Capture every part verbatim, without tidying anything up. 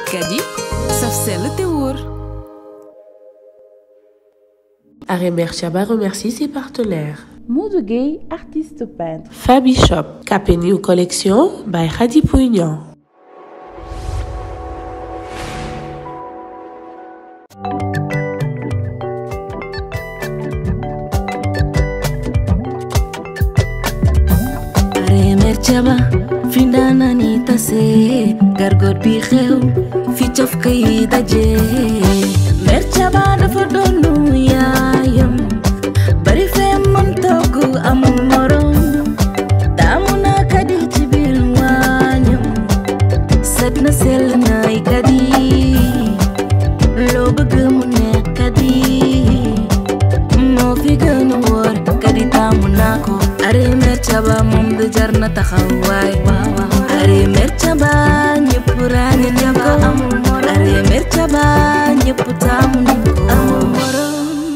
Kadi saf sell te wóor. Arémer Chaba remercie ses partenaires. Modou Gueye, artiste peintre. Fabi Shop, Cap New Collection by Khady Pougnan. Arémer Chaba findana ni tase gargot bi xew fi cof kay daje Mer Chaba dafa doonu yaayam bari fee mën togg amul morom taamu na Kadi ci biir waañam set na sell naay Kadi loo bëgg mu nekk Kadi moo fi gën a wóor Kadi taamu naa ko Arémer Chaba moom du jar na taxawaay Arémer Chaba ñëpp ràññee ko Arémer Chaba ñëpp taamu nañ ko amul morom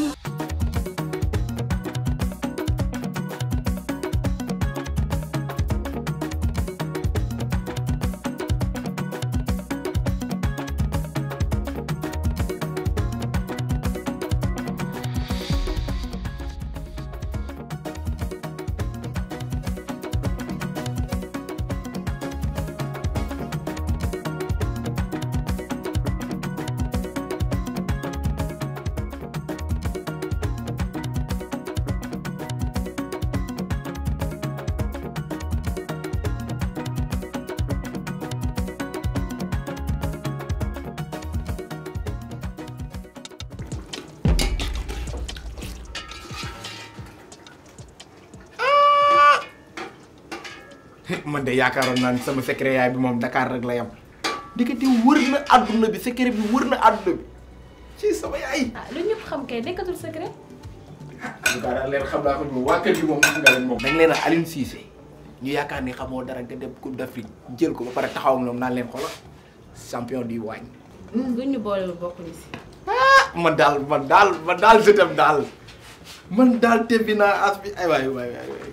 man de yaakaaroon naa ne sama secret yaay bi moom Dakar rek la yam diggante wër na àdduna bi secret bi wër na àdduna bi ci sama yaay. ah lu ñëpp xam kay nekkatul secret. ah en tout cas daal leen xam naa ko moom waa kër gi moom xam nga leen moom. dañ leen a Aliou Cissé ñu yaakaar ni xamoo dara nga dem Coupe d'Afrique jël ko ba pare taxaw ak ñoom naan leen xoolal champion du waañ. buñ ñu boole bokkuñu si. ah man daal man daal man daal je t'aime daal man daal tebbi naa as bi ay waay waay waay.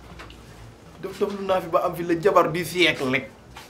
def def lu naa fi ba am fi la jabar du siècle rek.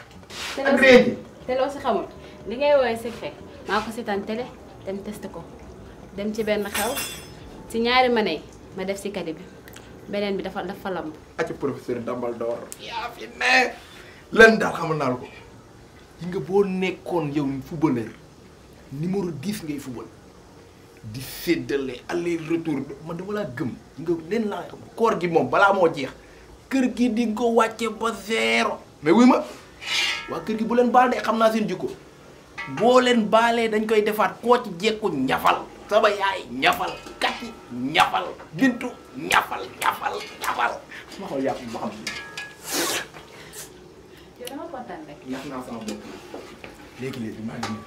te te loo si xamul li ngay woowee secret maa ko seetaan télé dem test ko dem ci benn xew si ñaari mane yi ma def si Kadi bi beneen bi dafa dafa lamb. ak professeur Dumbledore yaa fi ne lan daal xamal naa la ko yi nga boo nekkoon yow footballeur numéro dix ngay football di séddale aller retour man dama laa gëm nga leen laa koor gi moom balaa moo jeex. kër gi di nga ko wàcce ba zéro mais wuy ma waa kër gi bu leen baal de xam naa seen jikko boo leen baalee dañ koy defaat koo ci jekku ñafal sama yaay ñafal Kati ñafal Bintu ñafal ñafal ñafal ma xool yàpp ma xam si yow dama kontaan rek. ñax naa sama bopp léegi-léegi maa ngi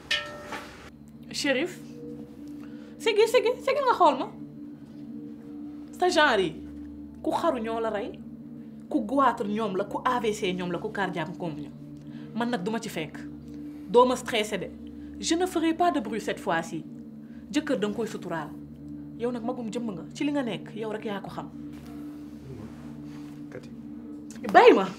Chérif sigi sigi sigi nga xool ma sa genre yi ku xaru ñoo la rey ku goitre ñoom la ku A V C ñoom la ku cardiaque comme ñu man nag duma ci fekk doo ma stressé de je ne ferai pas de bruit cette fois-ci jëkkër danga koy suturaal yow nag magum jëmm nga ci li nga nekk yow rek yaa ko xam. Kati. bàyyi ma.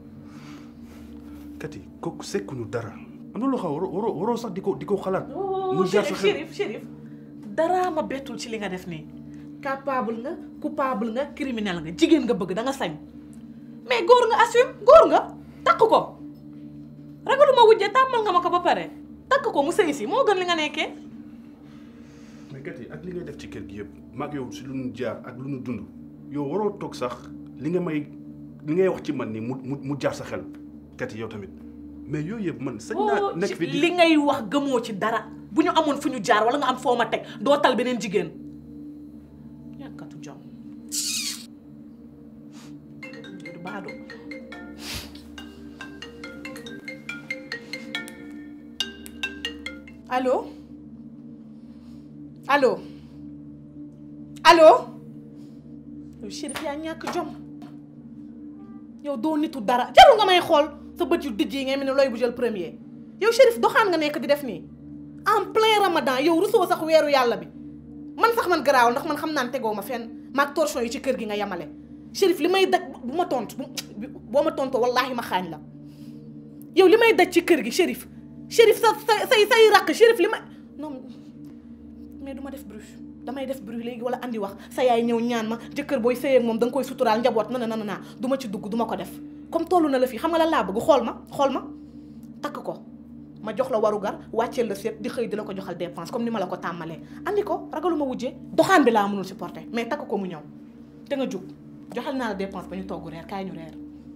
Kati kooku sekkuñu dara am na loo xam waroo waroo sax di ko di ko xalaat. mu jaar sa xel Chérif Chérif dara ma bettul ci li nga def nii. capable nga coupable nga criminel nga jigéen nga bëgg da nga sañ mais góor nga assume góor nga takk ko ragaluma wujje tàmmal nga ma ko ba pare takk ko mu sëy si moo gën li nga nekkee. mais Kati ak li ngay def ci kër gi yëpp maag yow si lu nu jaar ak lu nu dund yow waroo toog sax li nga may li ngay wax ci man ni mu mu mu jaar sa xel Kati yow tamit mais yooyu yëpp man. sañ naa nekk fi li ngay wax gëmoo ci dara bu ñu amoon fu ñu jaar wala nga am foo ma teg doo tal beneen jigéen. ñàkkatu jom du baado. allo allo allo yow Chérif yaa ñàkk jom yow doo nitu dara jarul nga may xool sa bët yu dijj yi ngay mel ne looy bu jël premier yow Chérif doxaan nga nekk di def nii en plein ramadan yow rusoo sax weeru yàlla bi man sax man garaaw ndax man xam naan tegoo ma fenn maag torchon yi ci kër gi nga yemale Chérif li may daj bu ma tontu boo ma tontoo wallaahi ma xaañ la yow li may daj ci kër gi Chérif Chérif sa sa say say rakk Chérif li ma non mais du ma def bruit damay def bruit léegi wala andi wax sa yaay ñëw ñaan ma jëkkër booy sëy ak moom da nga koy suturaal njaboot na na na naa du ma ci dugg du ma ko def comme tollu na la fii xam nga la laa bëgg xool ma xool ma takk ko ma jox la warugar wàcceel la seet di xëy di la ko joxal dépense comme ni ma la ko tàmmalee andi ko ragalu ma wujjee doxaan bi laa mënul supporter mais takk ko mu ñëw te nga jug joxal naa la dépense ba ñu togg reer kaay ñu reer.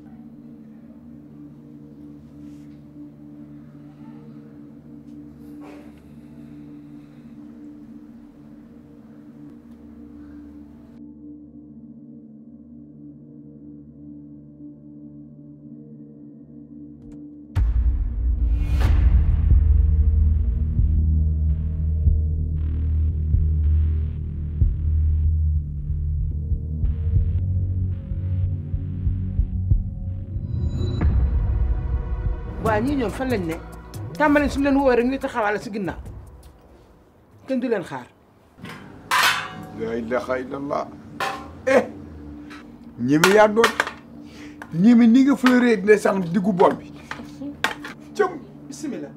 waa ñii ñoom fan lañ ne tàmbali suñu leen woowee rek ñu taxawal si ginnaaw kenn du leen xaar. la ilaha illallah eh ñimi yaa doon ñimi ni nga fleuré dina sax diggu bool bi cëm bismillah.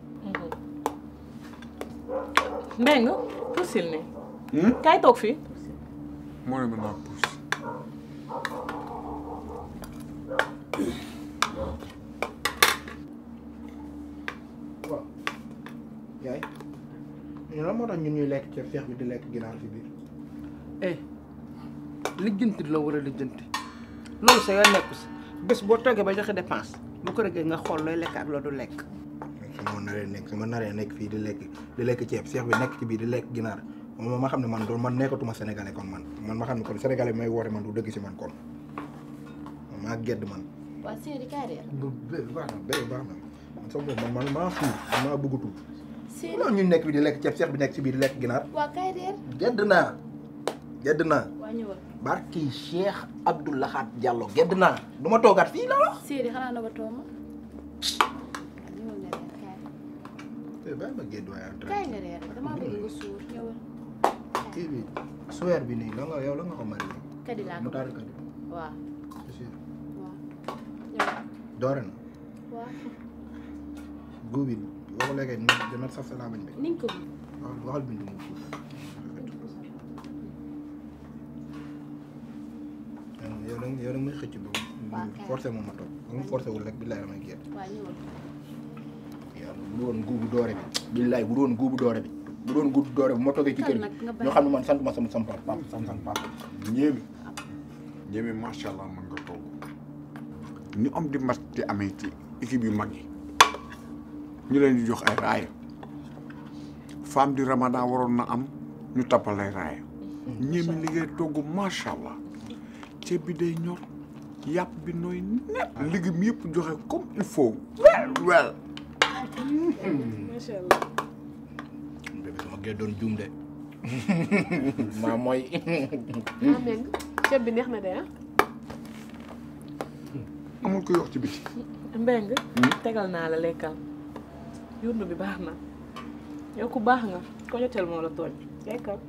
Mbengue puusil ne. kaay toog fii. moo ne mën naa puus. waaw yaay ñu la moo tax ñun ñuy lekk ceeb seex bi di lekk ginaar ci biir. eh lijjanti la war a lijjanti loolu sa yoon nekku si bés boo toogee ba joxe dépense bu ko rëggee nga xool looy lekk ak loo du lekk. su ma naree nekk su ma naree nekk fii di lekk di lekk ceeb seex bi nekk ci biir di lekk ginaar moom ma xam ne man doon man nekkatuma sénégalais kon man man ma xam ne kon sénégalais bi may woote man du dëgg si man kon man maa gedd man. waa Sidi kaay reer. bu bee baax na bee baax na man sax boobu man man maa fuur man maa bëggatul. Sidi loolu ñu nekk bi di lekk ceeb seex bi nekk ci biir di lekk ginaar. waa kaay reer. gedd naa gedd naa. waa ñëwal. barki Cheikh Abdou Lahad Diallo gedd naa du ma toogaat fii la wax. Sidi xanaa na ba tooma. ñëwal nga reer kaay. eh bàyyi ma gedd waaye en kaay nga reer damaa bëgg nga suur ñëwal. kii bi suweer bi nii la nga yow la nga ko mari. kadi laa mu ko taal kadi. waaw. c'est sûr. waaw ñëwal. doore na. waaw. góob bi boo ko lekkee dina dina saf sa laabañ bi. ni nga ko. waxal waxal bindu mu suuf. yow da nga yow da nga may xëcc ba mu forcé moom ma toog ba mu forcé wul rek billaay damay génn. waa ñëwal. yàlla bu doon guubu doore bi. billaay bu doon guubu doore bi. bu doon guubu doore bi ma toogee ci kër gi ñoo xam ne man sant ma sama sama papa sama sama papa. ñeemi ñeemi macha allah mën nga toog ni am di mat di amee ci équipe yu mag yi ñu leen di jox ay raaya femme di ramadan waroon na am ñu tappal ay raaya ñeemi li ngay togg macha allah ceeb bi day ñor yàpp bi nooy nepp liggéey yëpp joxe comme il faut wel wel macha allah. bébé sama gee doon juum de maa mooy. maa Mbengue ceeb bi neex na de ah. amul ko yox ci biti. Mbengue tegal naa la lekkal yurnu bi baax na yow ku baax nga ko joteel moo la tooñ lekkal.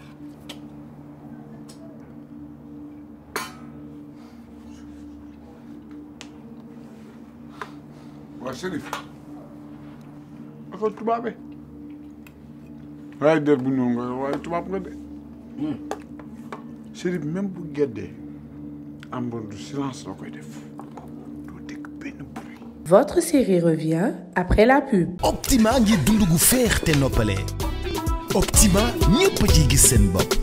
waa Chérif dafa tubaabe waaye der bu ñëw nga waaye tubaab nga de Chérif même bu geddee am du silence la koy def doo dégg benn bruit. Votre série revient après la pub. Optima ngir dund gu féex te noppale Optima ñëpp ciy gis seen bopp.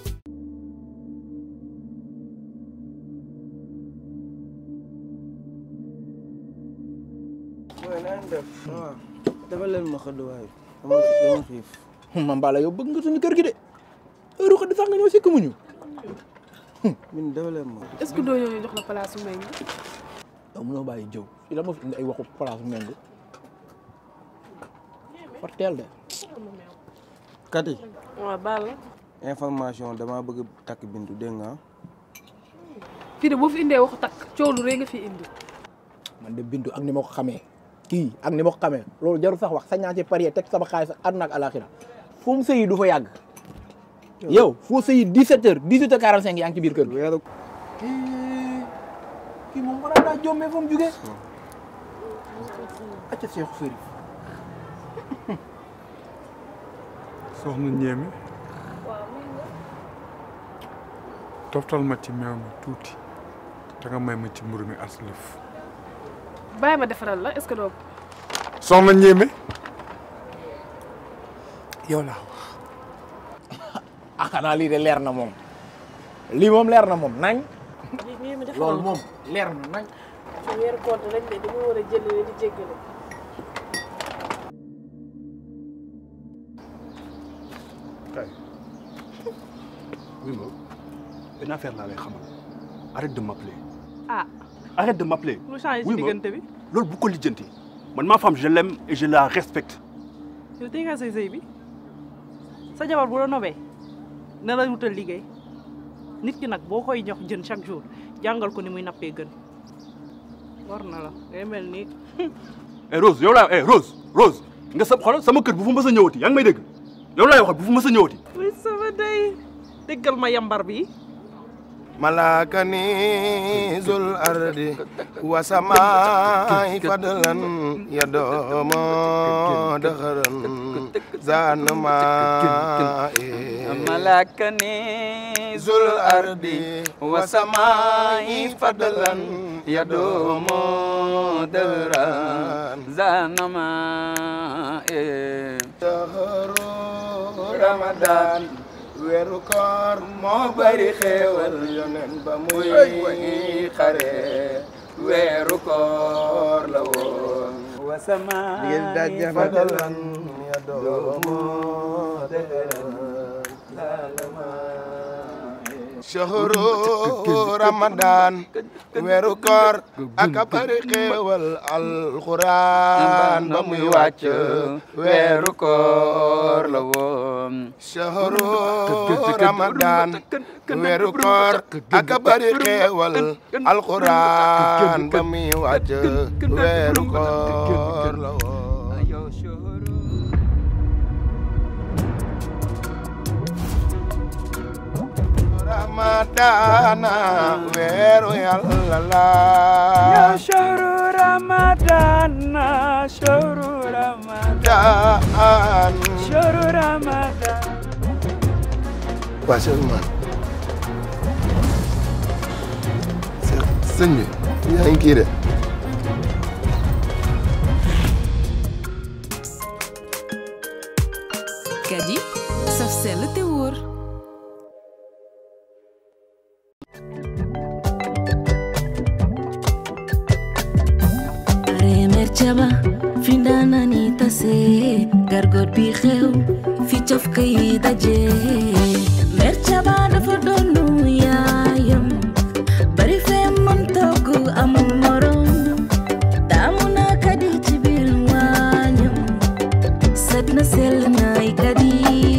waaw na ngeen def. waaw dafa leen ma xëdd waaye dama dama xiif. man Balla yow bëgg nga suñu kër gi de heure xëdd sax nga ñëw sikk muñu. min dafa leen ma. est-ce que doo ñëw ñu jox la place su Mbengue. yow mënoo bàyyi jëw fii la ma fi indi ay waxu place Mbengue fa teel de. Kati. waaw Balla. information damaa bëgg takk Bintu dégg nga. fii de boo fi indee waxu takk coow lu rëy nga fi indi. man de Bintu ak ni ma ko xamee kii ak ni ma ko xamee loolu jarul sax wax sañ naa ci parier teg sama xaalis àdduna ak alaxira fu mu sëyi du fa yàgg. yow foo sëyi dix-sept heures dix-huit heures quarante-cinq yaa ngi ci biir kër gi. kii kii moom war naa jommee fa mu jugee. acca Cheikh Sëriñ soxna ñeeme toftal ma ci meew mi tuuti te nga may ma ci mburu mi aslëf. bàyyi ma defaral la est-ce que doo. soxna ñeeme yow laa wax. ah xanaa lii de leer na moom lii moom leer na moom nañ. loolu moom leer na nañ. ci weeru koor rek de dama war a jëlee di jéggale. kay oui ma une affaire laa lay xamal arrête de m'appeler. ah arrête de m'appeler. lu changé ci diggante bi. loolu bu ko lijjanti man ma femme je l'aime et je la respecte. yow tey nga say sëy bi sa jabar bu la nobee na la wutal liggéey nit ki nag boo koy jox jën chaque jour jàngal ko ni muy nappee gën war na la ngay mel ni. eh Rose yow laa eh Rose Rose nga sa xoolal sama kër bu fa mës a ñëwati yaa ngi may dégg yow laay waxal bu fa mës a ñëwati. oui sama day déggal ma yambar bi. malakani zul ardi wa samai fadlan yadomo dakharan zanma malakani zul ardi wa samai fadlan yadomo dakharan zanma dahru ramadan weeru koor moo bari xéewal yonen ba muy xare weeru koor la woon wasama fadalan ya doomo shahru ramadan weeru koor aka bari xéewal alquran ba muy wàcc weeru koor la woon shahru ramadan weeru koor aka bari xéewal alquran ba muy wàcc weeru koor la woon Ramadana weeru Yàlla la ya shahru Ramadana shahru Ramadan shahru Ramadan waa sëñ ma sëñ bi yaa ngi kii de Kadi saf sell te wóor. Merchaba findana ni tase gargot bi xew fi cof kay daje Merchaba dafa doonu yaayam bari fee mën togg amul morom taamu na kadi ci biir waañam set na sell naay kadi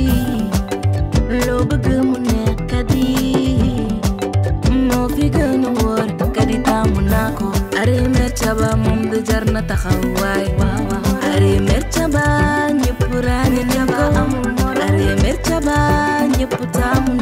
loo bëgg mu nekk kadi moo fi gën a wóor kadi taamu naa ko are Merchaba moom de jar na taxawaay are Merchaba ñëpp ràññe ko are Merchaba ñëpp taamu